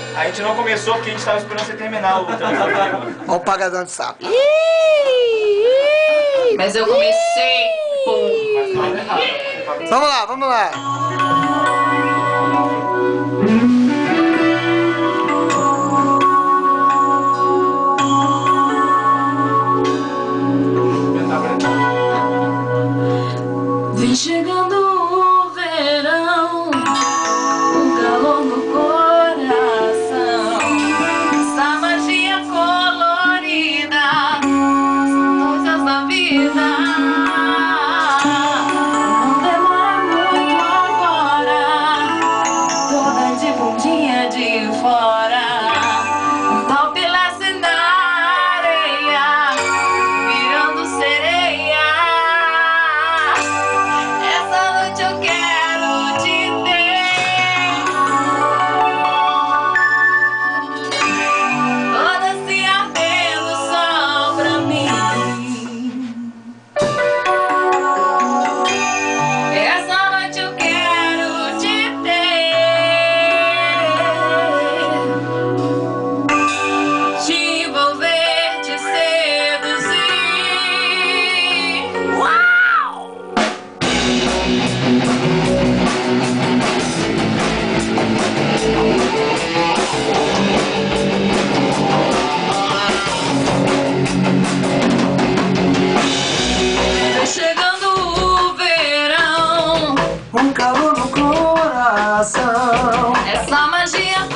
A gente não começou porque a gente tava esperando você terminar o telefone. Olha o pagadão de sapo. Mas eu comecei com... Vamos lá, vamos lá. Vem chegando o verão, um calor no coração, essa magia colorida, coisas da vida. Não demora muito agora, toda de bundinha de fora, um topless na areia, virando sereia. Essa noite eu quero te ter, toda se ardendo só pra mim. Essa noite eu quero te ter, te envolver, te seduzir. Uau! Tá chegando o verão, Um calor no coração. essa magia